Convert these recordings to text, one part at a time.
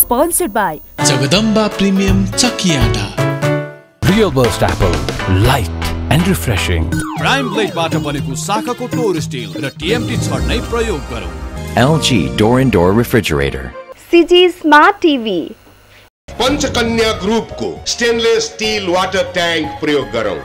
Sponsored by Jagadamba Premium Chakiata. Real burst apple, light and refreshing. Prime blade bata baneको शाखाको टोर still र TMT छड्नै प्रयोग गरौँ. LG door and door refrigerator. CG Smart TV. Panchakanya group को stainless steel water tank प्रयोग गरौँ.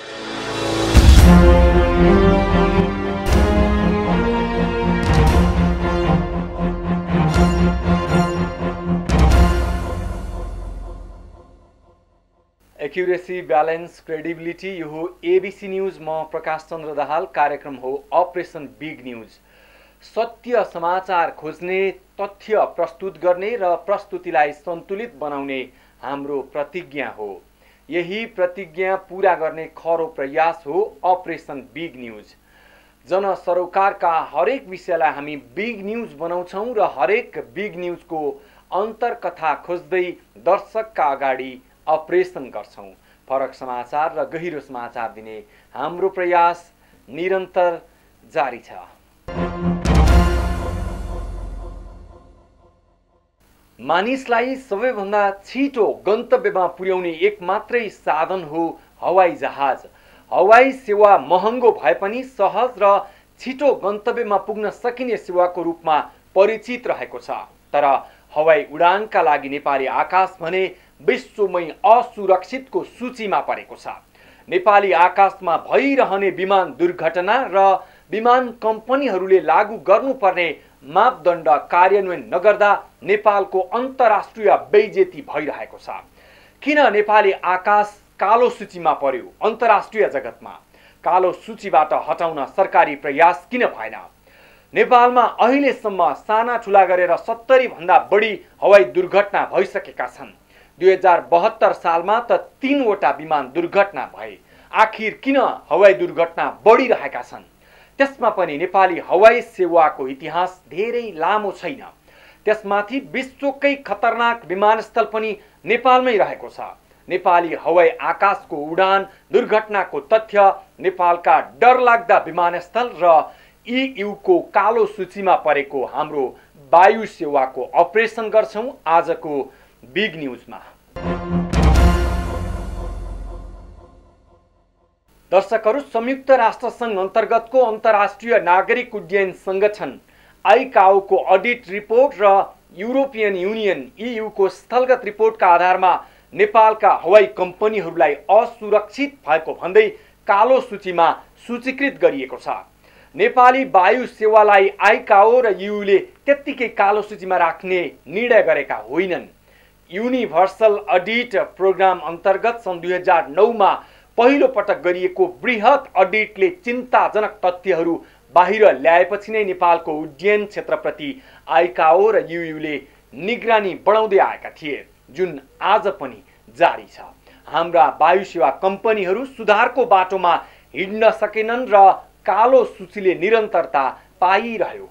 Accuracy, balance, credibility, यो हो ABC news. म प्रकाश चन्द्र दाहाल. कार्यक्रम हो अपरेसन बिग न्यूज. सत्य समाचार खोज्ने, तथ्य प्रस्तुत गर्ने र प्रस्तुतिलाई सन्तुलित बनाउने हाम्रो प्रतिज्ञा हो. यही प्रतिज्ञा पूरा गर्ने खरो प्रयास हो अपरेसन बिग न्यूज. जनसरोकारका हरेक विषयलाई हामी बिग न्यूज बनाउँछौँ र हरेक बिग न्यूजको अन्तरकथा खोज्दै दर्शकका अगाडि अपरेसन गर्छौं. फरक समाचार र गहिरो समाचार दिने हाम्रो प्रयास निरन्तर जारी छ. मानिसलाई सबैभन्दा छिटो गन्तव्यमा पुर्याउने एक मात्रै साधन हो हवाई जहाज. हवाई सेवा महँगो भए पनि सहज र छिटो गन्तव्यमा पुग्न सकिने सेवाको रूपमा परिचित रहेको छ. तर हवाई उडानका लागि नेपाली आकाश भने विश्वमै असुरक्षितको सूचीमा परेको छ. नेपाली आकाशमा भइरहने विमान दुर्घटना र विमान कम्पनीहरूले लागू गर्नुपर्ने मापदण्ड कार्यान्वयन नगर्दा नेपालको अन्तर्राष्ट्रिय बेइज्जती भइरहेको छ. किन नेपाली आकाश कालो सूचीमा पर्यो? अन्तर्राष्ट्रिय जगतमा कालो सूचीबाट हटाउन सरकारी प्रयास किन भएन? नेपालमा अहिलेसम्म साना ठुला गरेर 70 भन्दा बढी हवाई दुर्घटना भइसकेका छन्. 2072 सालमा त 3 वटा विमान दुर्घटना भए. आखिर किन हवाई दुर्घटना बढिरहेका छन्? त्यसमा पनि नेपाली हवाई सेवाको इतिहास धेरै लामो छैन. त्यसमाथि विश्वकै खतरनाक विमानस्थल पनि नेपालमै रहेको छ. नेपाली हवाई आकाशको उडान दुर्घटनाको तथ्य, नेपालका डरलाग्दा विमानस्थल र EU को कालो सूचीमा परेको हाम्रो वायु सेवाको अपरेसन गर्छौं आजको बिग न्यूजमा. दर्शकहरू, संयुक्त राष्ट्र संघ अन्तर्गतको अन्तर्राष्ट्रिय नागरिक उड्डयन संगठन ICAO को अडिट रिपोर्ट र युरोपियन युनियन EU को स्थलगत रिपोर्टका आधारमा नेपालका हवाई कम्पनीहरूलाई असुरक्षित भएको भन्दै कालो सूचीमा सूचीकृत गरिएको छ. नेपाली वायु सेवालाई ICAO र EU ले त्यत्तिकै कालो सूचीमा राख्ने निर्णय गरेका होइनन्. युनिभर्सल अडिट प्रोग्राम अन्तर्गत सन् 2009 मा पहिलो पटक गरिएको बृहत अडिटले चिन्ताजनक तथ्यहरू बाहिर ल्याएपछि नै नेपालको उड्डयन क्षेत्रप्रति ICAO र EU ले निगरानी बढाउँदै आएका थिए, जुन आज पनि जारी छ. हाम्रा वायु सेवा कम्पनीहरू सुधारको बाटोमा हिड्न सकेनन् र कालो सूचीले निरन्तरता पाइरह्यो.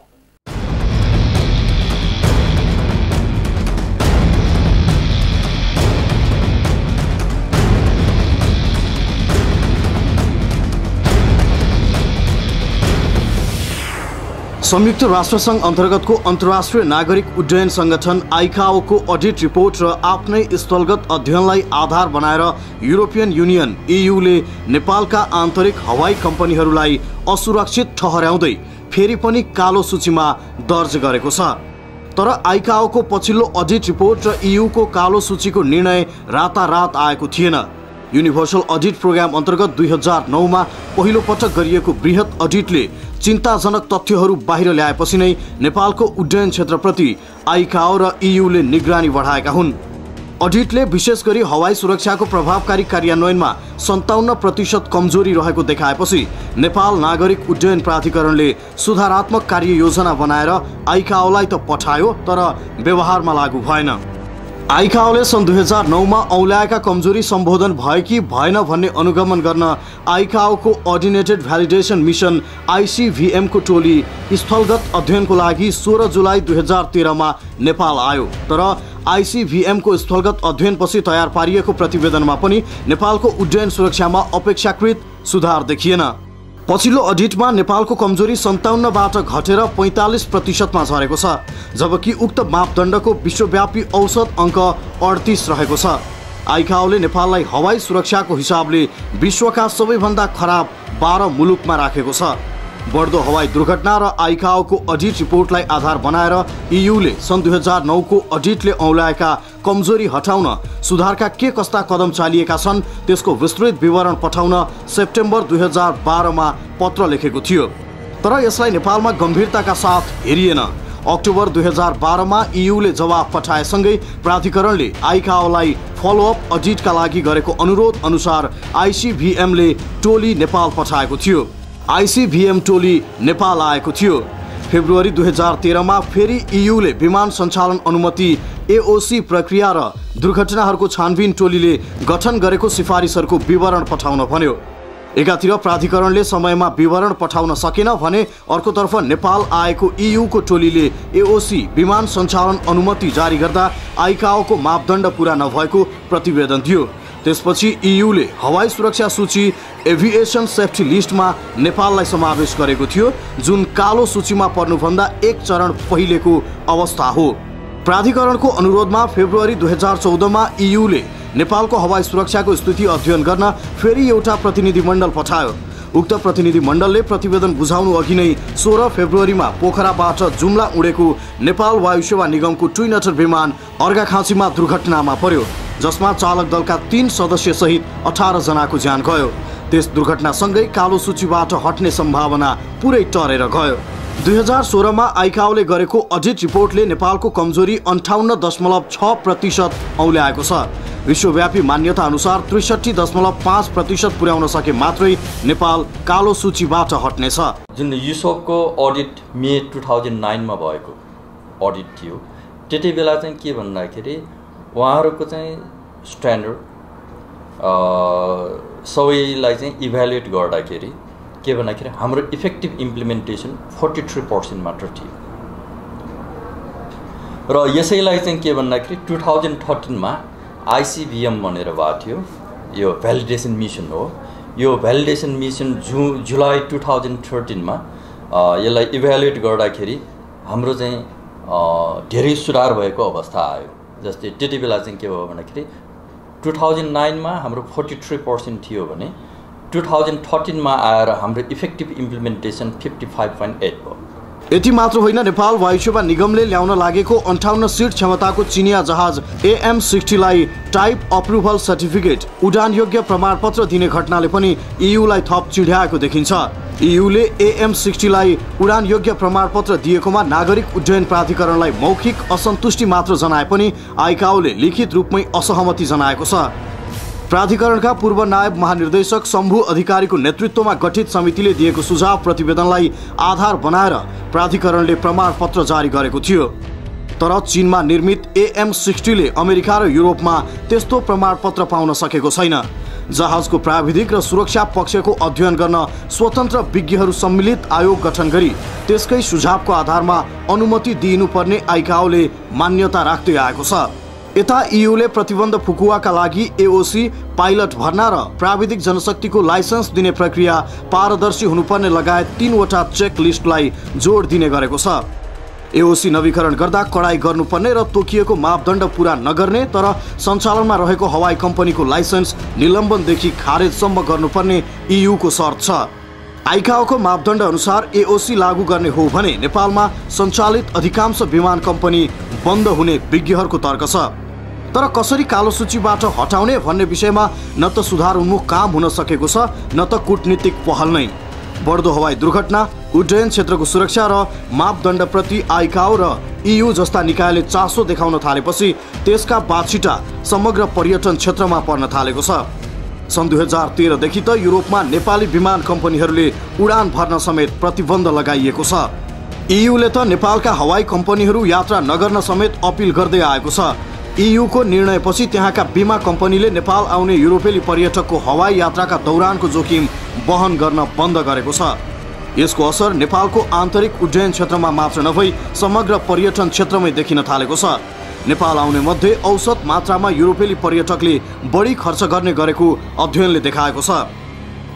संयुक्त राष्ट्र संघ अन्तर्गतको अन्तर्राष्ट्रिय नागरिक उड्डयन संगठन ICAO को अडिट रिपोर्ट र आफ्नै स्थलगत अध्ययनलाई आधार बनाएर युरोपियन युनियन EU ले नेपालका आन्तरिक हवाई कम्पनीहरूलाई असुरक्षित ठहर्याउँदै फेरि पनि कालो सूचीमा दर्ज गरेको छ. तर ICAO को पछिल्लो अडिट रिपोर्ट र EU को कालो सूचीको निर्णय रातारात आएको थिएन. युनिभर्सल अडिट प्रोग्राम अन्तर्गत 2009 मा पहिलो पटक गरिएको बृहत अडिटले चिन्ताजनक तथ्यहरू बाहिर ल्याएपछि नै नेपालको उड्डयन क्षेत्रप्रति ICAO र EU ले निगरानी बढाएका हुन्. अडिटले विशेष गरी हवाई सुरक्षाको प्रभावकारी कार्यान्वयनमा 57% कमजोरी रहेको देखाएपछि नेपाल नागरिक उड्डयन प्राधिकरणले सुधारात्मक कार्ययोजना बनाएर ICAO लाई त पठायो, तर व्यवहारमा लागू भएन. ICAO ले सन् 2009 मा औल्याएका कमजोरी सम्बोधन भए कि भएन भन्ने अनुगमन गर्न ICAO को अर्डिनेटेड भ्यालिडेसन मिसन ICVM को टोली स्थलगत अध्ययनको लागि 16 जुलाई 2013 मा नेपाल आयो. तर ICVM को स्थलगत अध्ययनपछि तयार पारिएको प्रतिवेदनमा पनि नेपालको उड्डयन सुरक्षामा अपेक्षाकृत सुधार देखिएन. पछिल्लो अडिटमा नेपालको कमजोरी 57बाट घटेर 45%मा झरेको छ, जबकि उक्त मापदण्डको विश्वव्यापी औसत अङ्क 38 रहेको छ। आइकाओले नेपाललाई हवाई सुरक्षाको हिसाबले विश्वका सबैभन्दा खराब 12 मुलुकमा राखेको छ। बढ्दो हवाई दुर्घटना र आइकाओको अडिट रिपोर्टलाई आधार बनाएर इयुले सन् 2009 को अडिटले औँल्याएका कमजोरी हटाउन सुधारका के कस्ता कदम चालिएका छन् त्यसको विस्तृत विवरण पठाउन सेप्टेम्बर 2012 मा पत्र लेखेको थियो। तर यसलाई नेपालमा गम्भीरताका साथ हेरिएन। अक्टोबर 2012 मा इयुले जवाफ पठाएसँगै प्राधिकरणले आइकाओलाई फलोअप अडिटका लागि गरेको अनुरोध अनुसार आइसिभिएमले टोली नेपाल पठाएको थियो। आइसिभिएम टोली नेपाल आएको थियो। फेब्रुअरी 2013 मा फेरि इयुले विमान सञ्चालन अनुमति एओसी प्रक्रिया र दुर्घटनाहरूको छानबिन टोलीले गठन गरेको सिफारिसहरूको विवरण पठाउन भन्यो। एकातिर प्राधिकरणले समयमा विवरण पठाउन सकेन भने अर्कोतर्फ नेपाल आएको इयुको टोलीले एओसी विमान सञ्चालन अनुमति जारी गर्दा आइकाओको मापदण्ड पूरा नभएको प्रतिवेदन दियो। त्यसपछि इयुले हवाई सुरक्षा सूची एभिएसन सेफ्टी लिस्टमा नेपाललाई समावेश गरेको थियो, जुन कालो सूचीमा पर्नुभन्दा एक चरण पहिलेको अवस्था हो। प्राधिकरणको अनुरोधमा फेब्रुअरी 2014 मा इयुले नेपालको हवाई सुरक्षाको स्थिति अध्ययन गर्न फेरि एउटा प्रतिनिधिमण्डल पठायो। उक्त प्रतिनिधिमण्डलले प्रतिवेदन बुझाउनु अघि नै 16 फेब्रुअरीमा पोखराबाट जुम्ला उडेको नेपाल वायुसेवा निगमको ट्विनटर विमान अर्घाखाँचीमा दुर्घटनामा पर्यो, जसमा चालक दलका 3 सदस्य सहित 18 जनाको ज्यान गयो। त्यस दुर्घटनासँगै कालो सूचीबाट हट्ने सम्भावना पुरै टरेर गयो। 2016 मा आइकाओले गरेको अडिट रिपोर्टले नेपालको कमजोरी 58.6% औँल्याएको छ। विश्वव्यापी मान्यता अनुसार 63.5% पुर्याउन सके मात्रै नेपाल कालो सूचीबाट हट्नेछ। जुन युसोकको अडिट मे 2009 मा भएको अडिट थियो, त्यति बेला चाहिँ के भन्दाखेरि उहाँहरूको चाहिँ स्ट्यान्डर्ड सबैलाई चाहिँ इभ्यालुएट गर्दाखेरि के भन्दाखेरि हाम्रो इफेक्टिभ इम्प्लिमेन्टेसन 43% मात्र थियो। र यसैलाई चाहिँ के भन्दाखेरि 2013 मा आइसिभिएम भनेर भएको थियो, यो भ्यालिडेसन मिसन हो। यो भ्यालिडेसन मिसन जुलाई 2013 मा यसलाई इभ्यालुएट गर्दाखेरि हाम्रो चाहिँ धेरै सुधार भएको अवस्था आयो। जस्तै त्यति बेला चाहिँ के भयो भन्दाखेरि 2009 मा हाम्रो 43% थियो भने 2013 मा आएर हाम्रो इफेक्टिभ इम्प्लिमेन्टेसन 55.8 भयो। यति मात्र होइन, नेपाल वायुसेवा निगमले ल्याउन लागेको 58 सिट क्षमताको चिनिया जहाज AM60 लाई टाइप अप्रुभल सर्टिफिकेट उडान योग्य प्रमाणपत्र दिने घटनाले पनि इयुलाई थप चिढ्याएको देखिन्छ। इयुले AM60 लाई उडान योग्य प्रमाणपत्र दिएकोमा नागरिक उड्डयन प्राधिकरणलाई मौखिक असन्तुष्टि मात्र जनाए पनि आइकाओले लिखित रूपमै असहमति जनाएको छ। प्राधिकरणका पूर्व नायब महानिर्देशक शम्भु अधिकारीको नेतृत्वमा गठित समितिले दिएको सुझाव प्रतिवेदनलाई आधार बनाएर प्राधिकरणले प्रमाणपत्र जारी गरेको थियो। तर चीनमा निर्मित AM60 ले अमेरिका र युरोपमा त्यस्तो प्रमाणपत्र पाउन सकेको छैन। जहाजको प्राविधिक र सुरक्षा पक्षको अध्ययन गर्न स्वतन्त्र विज्ञहरू सम्मिलित आयोग गठन गरी त्यसकै सुझावको आधारमा अनुमति दिइनुपर्ने आइकाओले मान्यता राख्दै आएको छ। यता इयुले प्रतिबन्ध फुकुवाका लागि एओसी पाइलट भर्ना र प्राविधिक जनशक्तिको लाइसेन्स दिने प्रक्रिया पारदर्शी हुनुपर्ने लगायत 3 वटा चेक लिस्टलाई जोड दिने गरेको छ। एओसी नवीकरण गर्दा कडाई गर्नुपर्ने र तोकिएको मापदण्ड पूरा नगर्ने तर सञ्चालनमा रहेको हवाई कम्पनीको लाइसेन्स निलम्बनदेखि खारेजसम्म गर्नुपर्ने इयुको शर्त छ। आइकाओको मापदण्ड अनुसार एओसी लागू गर्ने हो भने नेपालमा सञ्चालित अधिकांश विमान कम्पनी बन्द हुने विज्ञहरूको तर्क छ। तर कसरी कालो सूचीबाट हटाउने भन्ने विषयमा न त सुधार उन्मुख काम हुन सकेको छ न त कूटनीतिक पहल नै। बढ्दो हवाई दुर्घटना, उड्डयन क्षेत्रको सुरक्षा र मापदण्डप्रति आइकाओ र इयु जस्ता निकायले चासो देखाउन थालेपछि त्यसका बाछिटा समग्र पर्यटन क्षेत्रमा पर्न थालेको छ। सन् 2013 देखि त युरोपमा नेपाली विमान कम्पनीहरूले उडान भर्न समेत प्रतिबन्ध लगाइएको छ। इयुले त नेपालका हवाई कम्पनीहरू यात्रा नगर्न समेत अपिल गर्दै आएको छ। इयुको निर्णयपछि त्यहाँका बीमा कम्पनीले नेपाल आउने युरोपेली पर्यटकको हवाई यात्राका दौरानको जोखिम वहन गर्न बन्द गरेको छ। यसको असर नेपालको आन्तरिक उड्डयन क्षेत्रमा मात्र नभई समग्र पर्यटन क्षेत्रमै देखिन थालेको छ। नेपाल आउने मध्ये औसत मात्रामा युरोपेली पर्यटकले बढी खर्च गर्ने गरेको अध्ययनले देखाएको छ।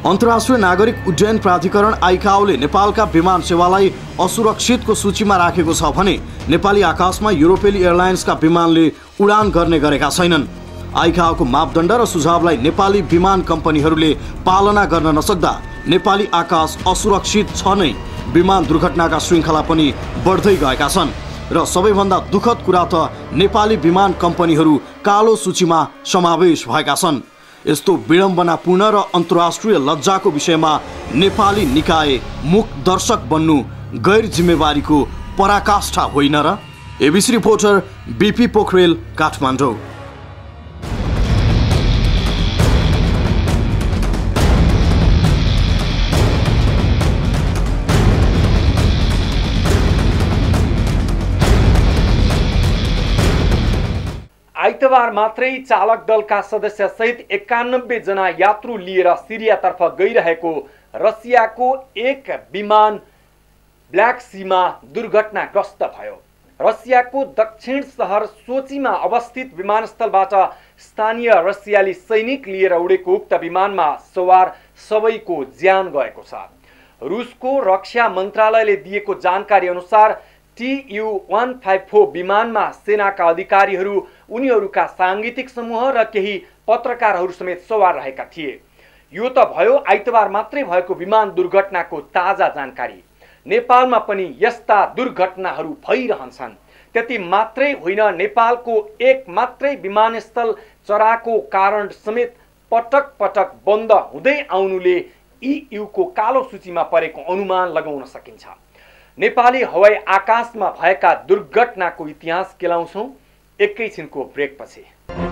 अन्तर्राष्ट्रिय नागरिक उड्डयन प्राधिकरण आइकाओले नेपालका विमान सेवालाई असुरक्षितको सूचीमा राखेको छ भने नेपाली आकाशमा युरोपेली एयरलाइन्सका विमानले उडान गर्ने गरेका छैनन्। आइकाओको मापदण्ड र सुझावलाई नेपाली विमान कम्पनीहरूले पालना गर्न नसक्दा नेपाली आकाश असुरक्षित छ नै विमान दुर्घटनाका श्रृङ्खला पनि बढ्दै गएका छन् र सबैभन्दा दुःखद कुरा त नेपाली विमान कम्पनीहरू कालो सूचीमा समावेश भएका छन्। यस्तो विडम्बनापूर्ण र अन्तर्राष्ट्रिय लज्जाको विषयमा नेपाली निकाय मुख दर्शक बन्नु गैर जिम्मेवारीको पराकाष्ठा होइन र? ABC reporter BP Pokharel, Kathmandu. आइतबार मात्रै चालक दलका सदस्य सहित 91 जना यात्रु लिएर सिरियातर्फ गइरहेको रसियाको एक विमान ब्ल्याक सीमा दुर्घटनाग्रस्त भयो। रसियाको दक्षिण सहर सोचीमा अवस्थित विमानस्थलबाट स्थानीय रसियाली सैनिक लिएर उडेको उक्त विमानमा सवार सबैको ज्यान गएको छ। रुसको रक्षा मन्त्रालयले दिएको जानकारी अनुसार TU-154 विमानमा सेनाका अधिकारीहरू, उनीहरूका साङ्गीतिक समूह र केही पत्रकारहरू समेत सवार रहेका थिए। यो त भयो आइतबार मात्रै भएको विमान दुर्घटनाको ताजा जानकारी। नेपालमा पनि यस्ता दुर्घटनाहरू भइरहन्छन्। त्यति मात्रै होइन, नेपालको एक मात्रै विमानस्थल चराको कारण समेत पटक पटक बन्द हुँदै आउनुले EU को कालो सूचीमा परेको अनुमान लगाउन सकिन्छ। नेपाली हवाई आकाशमा भएका दुर्घटनाको इतिहास केलाउँछौँ एकैछिनको ब्रेकपछि।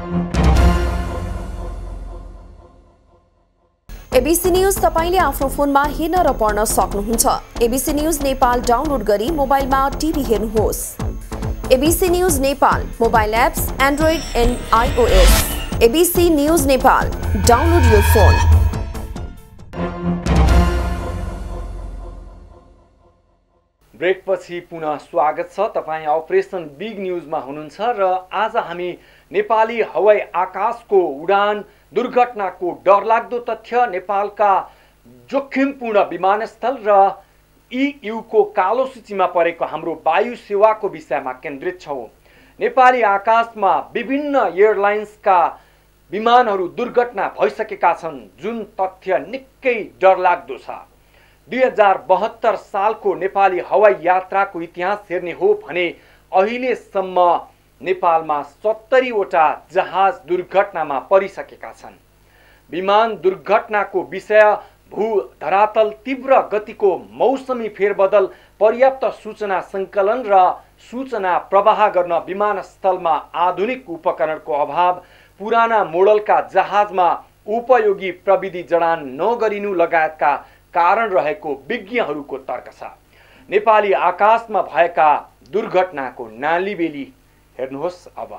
एबिसी न्यूज तपाईले आफ्नो फोनमा हेर्न र पढ्न सक्नुहुन्छ। एबिसी न्यूज नेपाल डाउनलोड गरी मोबाइलमा टिभी हेर्नुहोस्। ABC news Nepal mobile apps android and iOS। ABC news Nepal download your phone. ब्रेकपछि पुनः स्वागत छ। तपाईँ अपरेसन बिग न्यूजमा हुनुहुन्छ र आज हामी नेपाली हवाई आकाशको उडान दुर्घटनाको डरलाग्दो तथ्य, नेपालका जोखिमपूर्ण विमानस्थल र EU को कालो सूचीमा परेको हाम्रो वायु सेवाको विषयमा केन्द्रित छौँ। नेपाली आकाशमा विभिन्न एयरलाइन्सका विमानहरू दुर्घटना भइसकेका छन्, जुन तथ्य निकै डरलाग्दो छ। 2072 सालको नेपाली हवाई यात्राको इतिहास हेर्ने हो भने अहिलेसम्म नेपालमा 70 वटा जहाज दुर्घटनामा परिसकेका छन्। विमान दुर्घटनाको विषय भू धरातल तीव्र गतिको मौसमी फेरबदल, पर्याप्त सूचना सङ्कलन र सूचना प्रवाह गर्न विमानस्थलमा आधुनिक उपकरणको अभाव, पुराना मोडलका जहाजमा उपयोगी प्रविधि जडान नगरिनु लगायतका कारण रहेको विज्ञहरूको तर्क छ। नेपाली आकाशमा भएका दुर्घटनाको नालीबेली हेर्नुहोस् अब।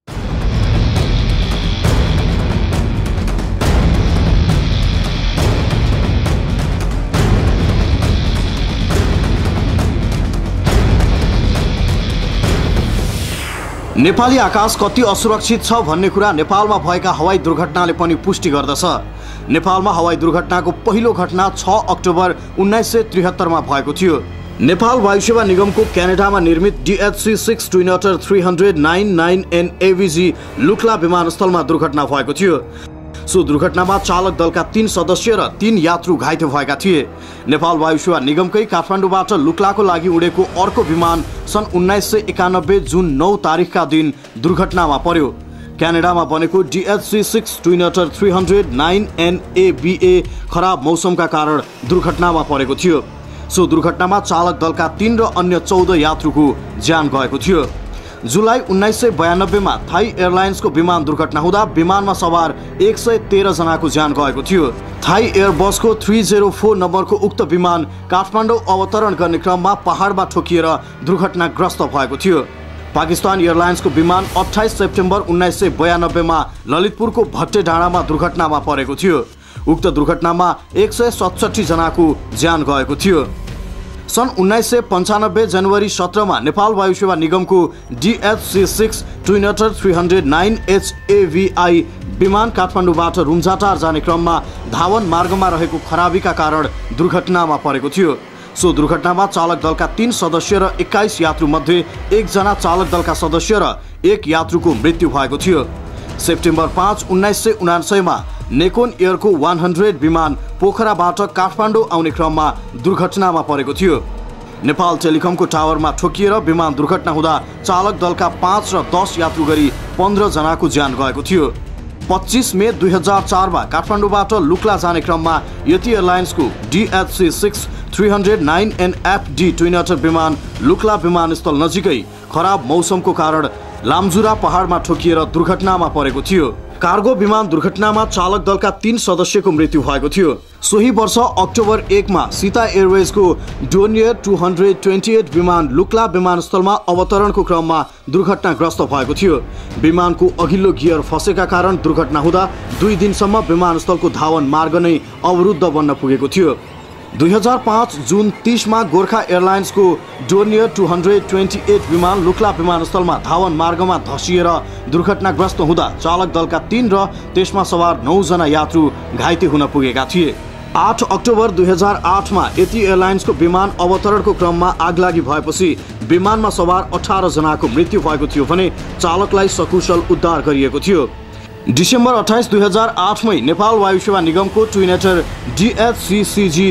नेपाली आकाश कति असुरक्षित छ भन्ने कुरा नेपालमा भएका हवाई दुर्घटनाले पनि पुष्टि गर्दछ। नेपालमा हवाई दुर्घटनाको पहिलो घटना 6 अक्टोबर 1973 मा भएको थियो। नेपाल वायुसेवा निगमको क्यानाडामा निर्मित DHC-6 twin utter 300-99 NAVG Lukla विमानस्थलमा दुर्घटना भएको थियो। सो दुर्घटनामा चालक दलका 3 सदस्य र 3 यात्रु घाइते भएका थिए। नेपाल वायुसेवा निगमकै काठमाडौँबाट लुक्लाको लागि उडेको अर्को विमान सन् 1991 जुन 9 तारिखका दिन दुर्घटनामा पर्यो। क्यानाडामा बनेको DHC-6 ट्विन अटर 300-9 NAVA खराब मौसमका कारण दुर्घटनामा परेको थियो। सो दुर्घटनामा चालक दलका 3 र अन्य 14 यात्रुको ज्यान गएको थियो। जुलाई 1992 मा थाई एयरलाइन्सको विमान दुर्घटना हुँदा विमानमा सवार 113 जनाको ज्यान गएको थियो। थाई एयरबसको 304 नम्बरको उक्त विमान काठमाडौँ अवतरण गर्ने क्रममा पहाडमा ठोकिएर दुर्घटनाग्रस्त भएको थियो। पाकिस्तान एयरलाइन्सको विमान 28 सेप्टेम्बर 1992 मा ललितपुरको भट्टे डाँडामा दुर्घटनामा परेको थियो। उक्त दुर्घटनामा 167 जनाको ज्यान गएको थियो। सन् 1995 जनवरी 17 मा नेपाल वायुसेवा निगमको DHC-6 ट्विन अटर 309 HAVI विमान काठमाडौँबाट रुम्जाटार जाने क्रममा धावन मार्गमा रहेको खराबीका कारण दुर्घटनामा परेको थियो। सो दुर्घटनामा चालक दलका 3 सदस्य र 21 यात्रु मध्ये 1 जना चालक दलका सदस्य र 1 यात्रुको मृत्यु भएको थियो। सेप्टेम्बर 5, 1999 मा नेकोन एयरको 100 विमान पोखराबाट काठमाडौँ आउने क्रममा दुर्घटनामा परेको थियो। नेपाल टेलिकमको टावरमा ठोकिएर विमान दुर्घटना हुँदा चालक दलका 5 र 10 यात्रु गरी 15 जनाको ज्यान गएको थियो। 25 मे 2004 मा काठमाडौँबाट लुक्ला जाने क्रममा यति एयरलाइन्सको DHC-6 309NFD ट्विन अटर विमान लुक्ला विमानस्थल नजिकै खराब मौसमको कारण लामजुरा पहाडमा ठोकिएर दुर्घटनामा परेको थियो। कार्गो विमान दुर्घटनामा चालक दलका 3 सदस्यको मृत्यु भएको थियो। सोही वर्ष अक्टोबर 1 मा सीता एयरवेजको डोनियर 228 विमान लुक्ला विमानस्थलमा अवतरणको क्रममा दुर्घटनाग्रस्त भएको थियो। विमानको अघिल्लो गियर फसेका कारण दुर्घटना हुँदा 2 दिनसम्म विमानस्थलको धावन मार्ग नै अवरुद्ध बन्न पुगेको थियो। 2005 जुन 30 मा गोर्खा एयरलाइन्सको डोनियर 228 विमान लुक्ला विमानस्थलमा धावन मार्गमा धसिएर दुर्घटनाग्रस्त हुँदा चालक दलका 3 र त्यसमा सवार 9 जना यात्रु घाइते हुन पुगेका थिए। 8 अक्टोबर 2008 मा यति एयरलाइन्सको विमान अवतरणको क्रममा आगलागी भएपछि विमानमा सवार 18 जनाको मृत्यु भएको थियो भने चालकलाई सकुशल उद्धार गरिएको थियो। डिसेम्बर 28, 2008 मै नेपाल वायुसेवा निगमको ट्विनेटर DHC-CG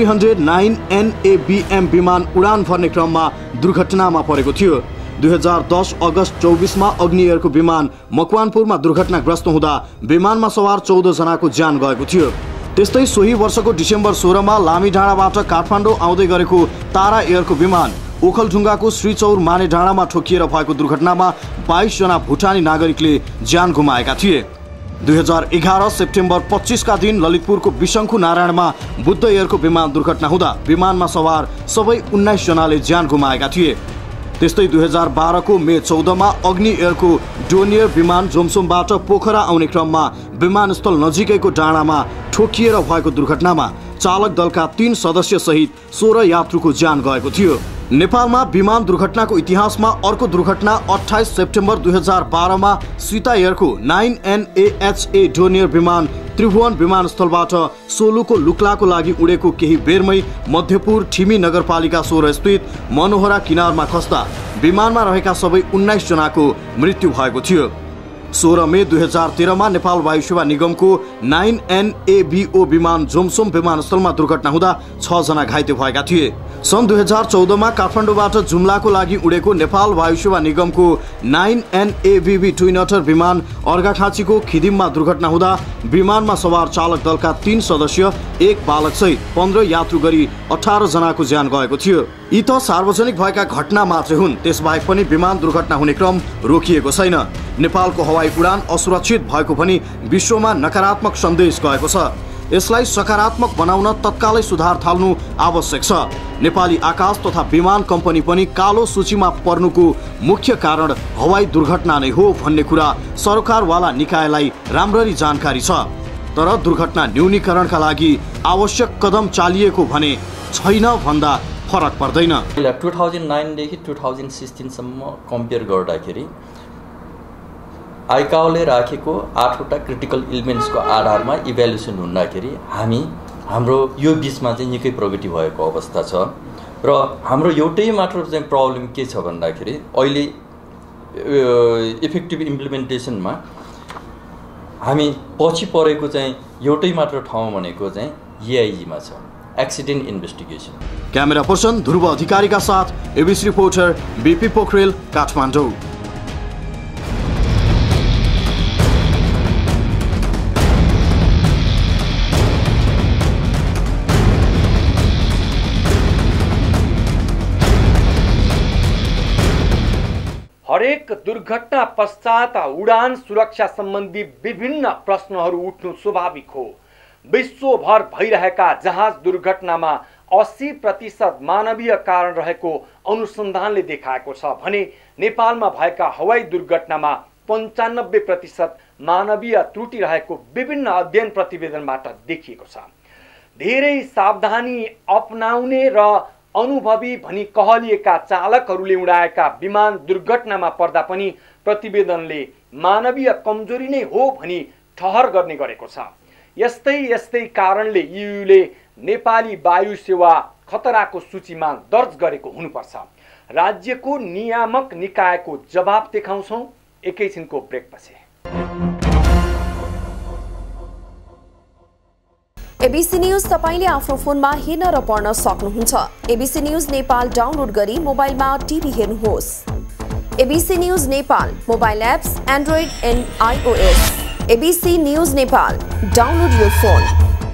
309NABM विमान उडान भर्ने क्रममा दुर्घटनामा परेको थियो। 2010 अगस्त 24 मा अग्नि एयरको विमान मकवानपुरमा दुर्घटनाग्रस्त हुँदा विमानमा सवार 14 जनाको ज्यान गएको थियो। त्यस्तै सोही वर्षको डिसेम्बर 16 मा लामीडाँडाबाट काठमाडौँ आउँदै गरेको तारा एयरको विमान ओखलढुङ्गाको श्रीचौर माने डाँडामा ठोकिएर भएको दुर्घटनामा 22 जना भुटानी नागरिकले ज्यान गुमाएका थिए। 2011 सेप्टेम्बर 25 का दिन ललितपुरको बिशंखु नारायणमा बुद्ध एयरको विमान दुर्घटना हुँदा विमानमा सवार सबै 19 जनाले ज्यान गुमाएका थिए। त्यस्तै 2012 को मे 14 मा अग्नि एयरको डोनियर विमान जोमसोमबाट पोखरा आउने क्रममा विमानस्थल नजिकैको डाँडामा ठोकिएर भएको दुर्घटनामा चालक दलका 3 सदस्य सहित 16 यात्रुको ज्यान गएको थियो। नेपालमा विमान दुर्घटनाको इतिहासमा अर्को दुर्घटना 28 सेप्टेम्बर 2012 मा सीता एयरको 9NAHA डोनियर विमान त्रिभुवन विमानस्थलबाट सोलुको लुक्लाको लागि उडेको केही बेरमै मध्यपुर ठिमी नगरपालिका 16 स्थित मनोहरा किनारमा खस्दा विमानमा रहेका सबै 19 जनाको मृत्यु भएको थियो। 16 मे 2013 मा नेपाल वायुसेवा निगमको 9NABO विमान जोमसोम विमानस्थलमा दुर्घटना हुँदा 6 जना घाइते भएका थिए। सन् 2014 मा काठमाडौँबाट जुम्लाको लागि उडेको नेपाल वायुसेवा निगमको 9NABB ट्विन अटर विमान अर्घाखाँचीको खिदिममा दुर्घटना हुँदा विमानमा सवार चालक दलका 3 सदस्य 1 बालक सहित 15 यात्रु गरी 18 जनाको ज्यान गएको थियो। यी त सार्वजनिक भएका घटना मात्रै हुन्, त्यसबाहेक पनि विमान दुर्घटना हुने क्रम रोकिएको छैन। नेपालको हवाई उडान असुरक्षित भएको पनि विश्वमा नकारात्मक सन्देश गएको छ। यसलाई सकारात्मक बनाउन तत्कालै सुधार थाल्नु आवश्यक छ। नेपाली आकाश तथा विमान कम्पनी पनि कालो सूचीमा पर्नुको मुख्य कारण हवाई दुर्घटना नै हो भन्ने कुरा सरकारवाला निकायलाई राम्ररी जानकारी छ। तर दुर्घटना न्यूनीकरणका लागि आवश्यक कदम चालिएको भने छैन भन्दा फरक पर्दैन। 2009 देखि 2016 सम्म कम्पेयर गर्दाखेरि ICAO ले राखेको 8 वटा क्रिटिकल इलिमेन्ट्सको आधारमा इभ्यालुएसन हुँदाखेरि हाम्रो यो बीचमा चाहिँ निकै प्रगति भएको अवस्था छ। र हाम्रो एउटै मात्र चाहिँ प्रब्लम के छ भन्दाखेरि अहिले इफेक्टिभ इम्प्लिमेन्टेसनमा हामी पछि परेको चाहिँ एउटै मात्र ठाउँ भनेको चाहिँ EIG मा छ, accident investigation. Camera person Dhruba अधिकारीका साथ ABC reporter BP Pokharel, Kathmandu. हरेक दुर्घटना पश्चात उडान सुरक्षा सम्बन्धी विभिन्न प्रश्नहरू उठ्नु स्वाभाविक हो। विश्वभर भइरहेका जहाज दुर्घटनामा 80% मानवीय कारण रहेको अनुसन्धानले देखाएको छ भने नेपालमा भएका हवाई दुर्घटनामा 95% मानवीय त्रुटि रहेको विभिन्न अध्ययन प्रतिवेदनबाट देखिएको छ। धेरै सावधानी अपनाउने र अनुभवी भनी कहलिएका चालकहरूले उडाएका विमान दुर्घटनामा पर्दा पनि प्रतिवेदनले मानवीय कमजोरी नै हो भनी ठहर गर्ने गरेको छ। यस्तै कारणले इयुले नेपाली वायु सेवा खतराको सूचीमा दर्ज गरेको हुनुपर्छ। राज्यको नियामक निकायको जवाब देखाउँछौँ एकैछिनको ब्रेकपछि। एबीसी न्यूज तपाईले आफ्नो फोनमा हेर्न र पढ्न सक्नुहुन्छ। एबीसी न्यूज नेपाल डाउनलोड गरी मोबाइलमा टिभी हेर्नुहोस्। ABC news Nepal mobile apps android and iOS। ABC news Nepal download your phone.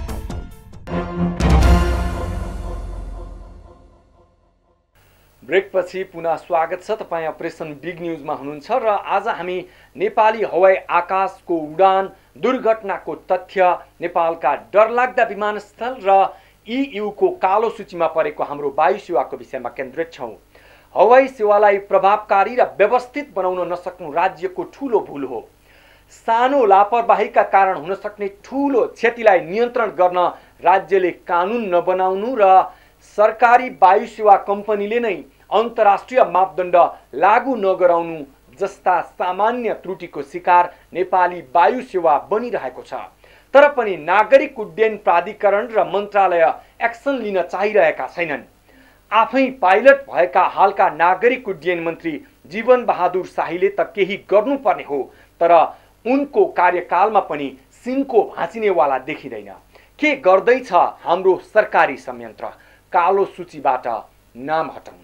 ब्रेकपछि पुनः स्वागत छ। तपाईँ अपरेसन बिग न्यूजमा हुनुहुन्छ र आज हामी नेपाली हवाई आकाशको उडान दुर्घटनाको तथ्य, नेपालका डरलाग्दा विमानस्थल र इयुको कालो सूचीमा परेको हाम्रो वायु सेवाको विषयमा केन्द्रित छौँ। हवाई सेवालाई प्रभावकारी र व्यवस्थित बनाउन नसक्नु राज्यको ठूलो भूल हो। सानो लापरवाहीका कारण हुन सक्ने ठूलो क्षतिलाई नियन्त्रण गर्न राज्यले कानुन नबनाउनु र सरकारी वायु सेवा कम्पनीले नै अन्तर्राष्ट्रिय मापदण्ड लागू नगराउनु जस्ता सामान्य त्रुटिको शिकार नेपाली वायु सेवा बनिरहेको छ। तर पनि नागरिक उड्डयन प्राधिकरण र मन्त्रालय एक्सन लिन चाहिरहेका छैनन्। आफै पाइलट भएका हालका नागरिक उड्डयन मन्त्री जीवन बहादुर शाहीले त केही गर्नुपर्ने हो, तर उनको कार्यकालमा पनि सिन्को भाँचिनेवाला देखिँदैन। के गर्दैछ हाम्रो सरकारी संयन्त्र? कालो सूचीबाट नाम हटाउन।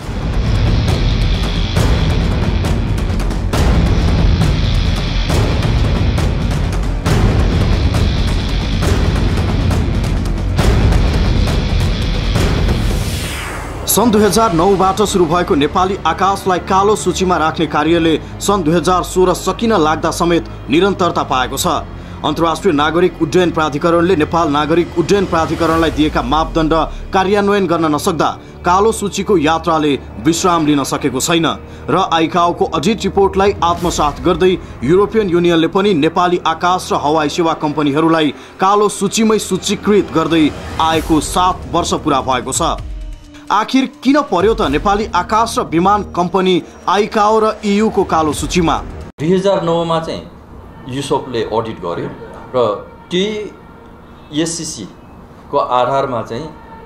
सन् 2009बाट सुरु भएको नेपाली आकाशलाई कालो सूचीमा राख्ने कार्यले सन् 2016 सकिन लाग्दा समेत निरन्तरता पाएको छ। अन्तर्राष्ट्रिय नागरिक उड्डयन प्राधिकरणले नेपाल नागरिक उड्डयन प्राधिकरणलाई दिएका मापदण्ड कार्यान्वयन गर्न नसक्दा कालो सूचीको यात्राले विश्राम लिन सकेको छैन र आइकाओको अडिट रिपोर्टलाई आत्मसात गर्दै युरोपियन युनियनले पनि नेपाली आकाश र हवाई सेवा कम्पनीहरूलाई कालो सूचीमै सूचीकृत गर्दै आएको 7 वर्ष पुरा भएको छ। आखिर किन पर्यो त नेपाली आकाश र विमान कम्पनी आइकाओ र इयुको कालो सूचीमा? 2009 मा चाहिँ युसोपले अडिट गर्यो र टीएससीसी को आधारमा चाहिँ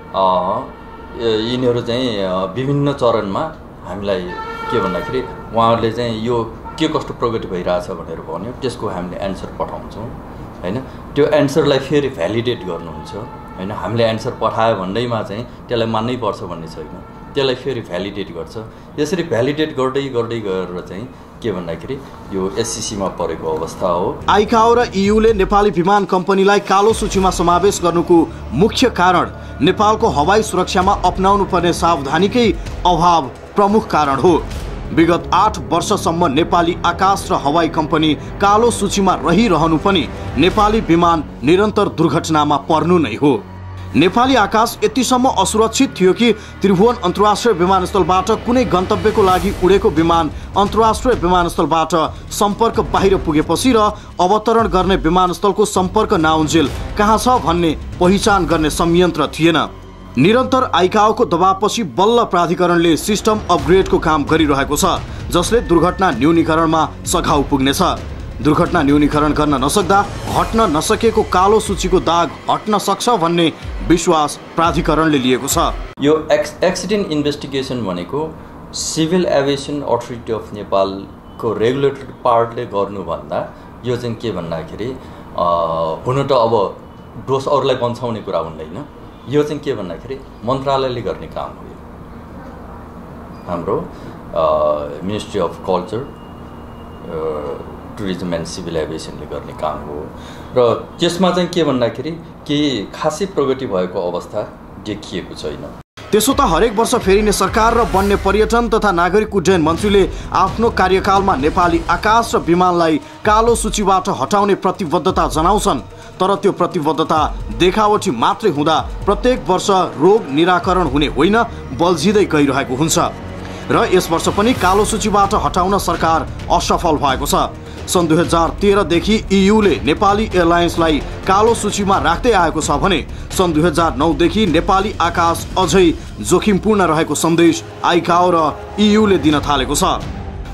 यिनीहरू चाहिँ विभिन्न चरणमा हामीलाई के भन्दाखेरि उहाँहरूले चाहिँ यो के कस्तो प्रगति भइरहेछ भनेर भन्यो। त्यसको हामीले एन्सर पठाउँछौँ हैन। त्यो एन्सरलाई फेरि भ्यालिडेट गर्नुहुन्छ हैन। हामीले एन्सर पठायो भन्दैमा चाहिँ त्यसलाई मान्नै पर्छ भन्ने छैन, त्यसलाई फेरि भ्यालिडेट गर्छ। यसरी भ्यालिडेट गर्दै गरेर चाहिँ के भन्दाखेरि यो एससीसीमा परेको अवस्था हो। आइकाओ र इयुले नेपाली विमान कम्पनीलाई कालो सूचीमा समावेश गर्नुको मुख्य कारण नेपालको हवाई सुरक्षामा अपनाउनु पर्ने सावधानीकै अभाव प्रमुख कारण हो। विगत 8 वर्षसम्म नेपाली आकाश र हवाई कम्पनी कालो सूचीमा रहिरहनु पनि नेपाली विमान निरन्तर दुर्घटनामा पर्नु नै हो। नेपाली आकाश यतिसम्म असुरक्षित थियो कि त्रिभुवन अन्तर्राष्ट्रिय विमानस्थलबाट कुनै गन्तव्यको लागि उडेको विमान अन्तर्राष्ट्रिय विमानस्थलबाट सम्पर्क बाहिर पुगेपछि र अवतरण गर्ने विमानस्थलको सम्पर्क नाउन्जेल कहाँ छ भन्ने पहिचान गर्ने संयन्त्र थिएन। निरन्तर आइकाओको दबावपछि बल्ल प्राधिकरणले सिस्टम अपग्रेडको काम गरिरहेको छ, जसले दुर्घटना न्यूनीकरणमा सघाउ पुग्नेछ। दुर्घटना न्यूनीकरण गर्न नसक्दा हट्न नसकेको कालो सूचीको दाग हट्न सक्छ भन्ने विश्वास प्राधिकरणले लिएको छ। यो एक्सिडेन्ट इन्भेस्टिगेसन भनेको सिभिल एभिएसन अथोरिटी अफ नेपालको रेगुलेटरी पार्टले गर्नुभन्दा यो चाहिँ के भन्दाखेरि हुन त अब दोष अरूलाई बन्छाउने कुरा हुँदैन। यो चाहिँ के भन्दाखेरि मन्त्रालयले गर्ने काम हो। हाम्रो ministry of culture, tourism and civil एभिएसनले गर्ने काम हो र त्यसमा चाहिँ के भन्दाखेरि केही खासै प्रगति भएको अवस्था देखिएको छैन। त्यसो त हरेक वर्ष फेरिने सरकार र बन्ने पर्यटन तथा नागरिक उड्डयन मन्त्रीले आफ्नो कार्यकालमा नेपाली आकाश र विमानलाई कालो सूचीबाट हटाउने प्रतिबद्धता जनाउँछन्, तर त्यो प्रतिबद्धता देखावटी मात्रै हुँदा प्रत्येक वर्ष रोग निराकरण हुने होइन, बल्झिँदै गइरहेको हुन्छ र यस वर्ष पनि कालो सूचीबाट हटाउन सरकार असफल भएको छ। सन् 2013 देखि इयुले नेपाली एयरलाइन्सलाई कालो सूचीमा राख्दै आएको छ भने सन् 2009 देखि नेपाली आकाश अझै जोखिमपूर्ण रहेको सन्देश आइकाओ र इयुले दिन थालेको छ।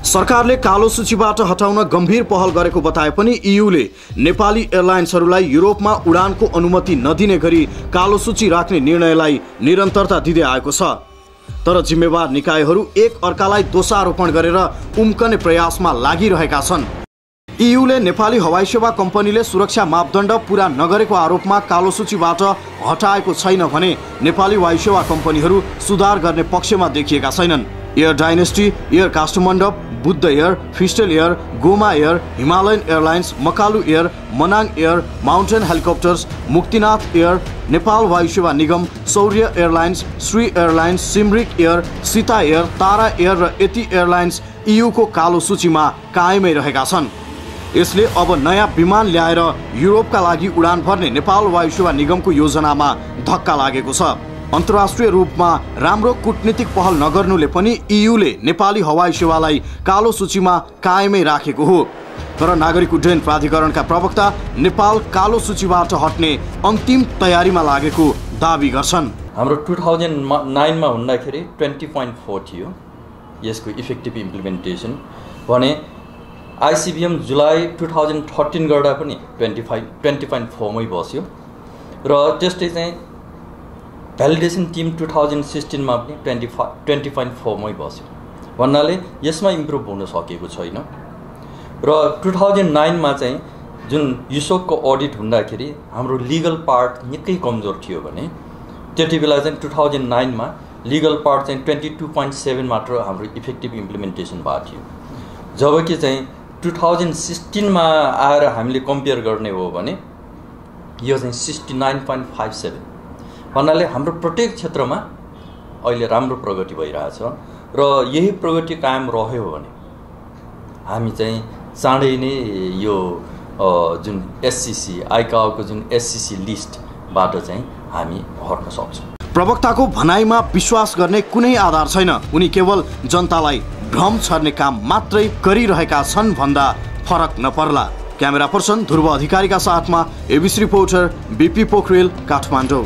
सरकारले कालो सूचीबाट हटाउन गम्भीर पहल गरेको बताए पनि ईयूले नेपाली एयरलाइन्सहरूलाई युरोपमा उडानको अनुमति नदिने गरी कालो सूची राख्ने निर्णयलाई निरन्तरता दिँदै आएको छ। तर जिम्मेवार निकायहरू एक अर्कालाई दोषारोपण गरेर उम्कने प्रयासमा लागिरहेका छन्। ईयूले नेपाली हवाई सेवा कम्पनीले सुरक्षा मापदण्ड पूरा नगरेको आरोपमा कालो सूचीबाट हटाएको छैन भने नेपाली वायु सेवा कम्पनीहरू सुधार गर्ने पक्षमा देखिएका छैनन्। Air dynasty, air Kathmandu, Buddha air, Fishtail air, Goma air, Himalayan airlines, Makalu air, Manang air, mountain helicopters, Muktinath air, Nepal Vayu Sewa Nigam, Shaurya airlines, Shree airlines, Simrik air, Sita air, Tara air र यति एयरलाइन्स ईयूको कालो सूचीमा कायमै रहेका छन्। यसले अब नयाँ विमान ल्याएर युरोपका लागि उडान भर्ने नेपाल वायु सेवा निगमको योजनामा धक्का लागेको छ। अन्तर्राष्ट्रिय रूपमा राम्रो कूटनीतिक पहल नगर्नुले पनि ईयूले नेपाली हवाई सेवालाई कालो सूचीमा कायमै राखेको हो। तर नागरिक उड्डयन प्राधिकरणका प्रवक्ता नेपाल कालो सूचीबाट हट्ने अन्तिम तयारीमा लागेको दाबी गर्छन्। हाम्रो 2009 मा हुँदाखेरि 20.4 थियो यसको इफेक्टिभ इम्प्लिमेन्टेसन भने आइसिबिएम जुलाई 2013 गर्दा पनि 20.4 मै बस्यो र त्यस्तै चाहिँ भ्यालिडेसन टिम 2016 मा पनि 20.4 मै बस्यो भन्नाले यसमा इम्प्रुभ हुन सकेको छैन। र 2009 मा चाहिँ जुन युसोकको अडिट हुँदाखेरि हाम्रो लिगल पार्ट निकै कमजोर थियो भने त्यति बेला चाहिँ 2009 मा लिगल पार्ट चाहिँ 22.7 मात्र हाम्रो इफेक्टिभ इम्प्लिमेन्टेसन भएको थियो। जबकि चाहिँ 2016 मा आएर हामीले कम्पेयर गर्ने हो भने यो चाहिँ 69.57 भन्नाले हाम्रो प्रत्येक क्षेत्रमा अहिले राम्रो प्रगति भइरहेछ र यही प्रगति कायम रह्यो भने हामी चाहिँ चाँडै नै यो जुन एससीसी आइकाओको जुन एससीसी लिस्टबाट चाहिँ हामी हट्न सक्छौँ। प्रवक्ताको भनाइमा विश्वास गर्ने कुनै आधार छैन। उनी केवल जनतालाई भ्रम छर्ने काम मात्रै गरिरहेका छन् भन्दा फरक नपर्ला। क्यामेरा पर्सन ध्रुव अधिकारीका साथमा ABC reporter BP Pokharel, Kathmandu.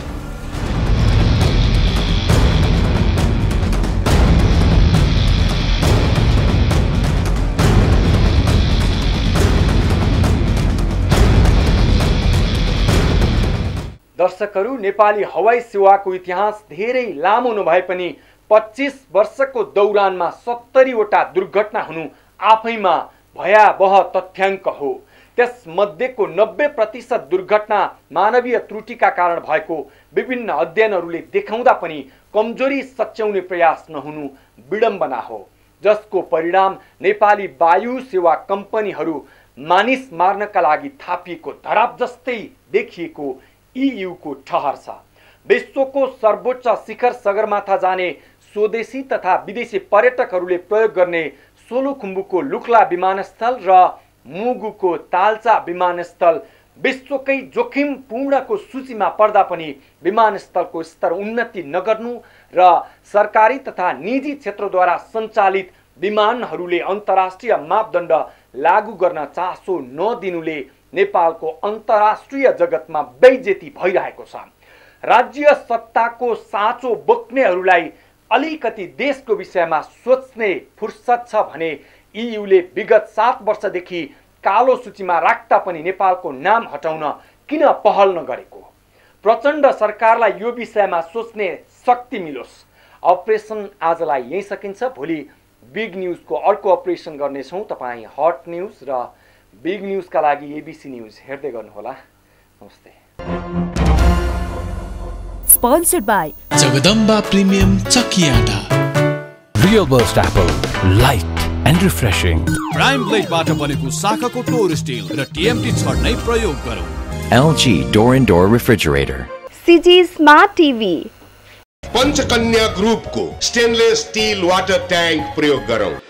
दर्शकहरू, नेपाली हवाई सेवाको इतिहास धेरै लामो नभए पनि 25 वर्षको दौरानमा 70 वटा दुर्घटना हुनु आफैमा भयावह तथ्याङ्क हो। त्यसमध्येको 90% दुर्घटना मानवीय त्रुटिका कारण भएको विभिन्न अध्ययनहरूले देखाउँदा पनि कमजोरी सच्याउने प्रयास नहुनु विडम्बना हो, जसको परिणाम नेपाली वायु सेवा कम्पनीहरू मानिस मार्नका लागि थापिएको धराप जस्तै देखिएको ईयूको ठहर छ। विश्वको सर्वोच्च शिखर सगरमाथा जाने स्वदेशी तथा विदेशी पर्यटकहरूले प्रयोग गर्ने सोलुखुम्बुको लुक्ला विमानस्थल र मुगुको ताल्चा विमानस्थल विश्वकै जोखिमपूर्णको सूचीमा पर्दा पनि विमानस्थलको स्तर उन्नति नगर्नु र सरकारी तथा निजी क्षेत्रद्वारा सञ्चालित विमानहरूले अन्तर्राष्ट्रिय मापदण्ड लागू गर्न चासो नदिनुले नेपालको अन्तर्राष्ट्रिय जगतमा बेइज्जती भइरहेको छ। राज्य सत्ताको साँचो बोक्नेहरूलाई अलिकति देशको विषयमा सोच्ने फुर्सद छ भने ईयूले विगत 7 वर्षदेखि कालो सूचीमा राख्दा पनि नेपालको नाम हटाउन किन पहल नगरेको? प्रचण्ड सरकारलाई यो विषयमा सोच्ने शक्ति मिलोस्। अपरेसन आजलाई यही सकिन्छ। भोलि बिग न्युजको अर्को अपरेसन गर्नेछौँ। तपाईँ हट न्युज र बिग न्युजका लागि एबिसी न्युज हेर्दै गर्नुहोला। नमस्ते। Sponsored by Jagadamba Premium Chakiada. Real burst apple, light and refreshing. Prime ब्लेडबाट बनेको शाखाको टोर स्टिल र टिएमटी छड्नै प्रयोग गरौँ। LG door and door refrigerator. CG Smart TV. Panchakanya group को स्टेनलेस स्टील वाटर टैंक प्रयोग गरौं।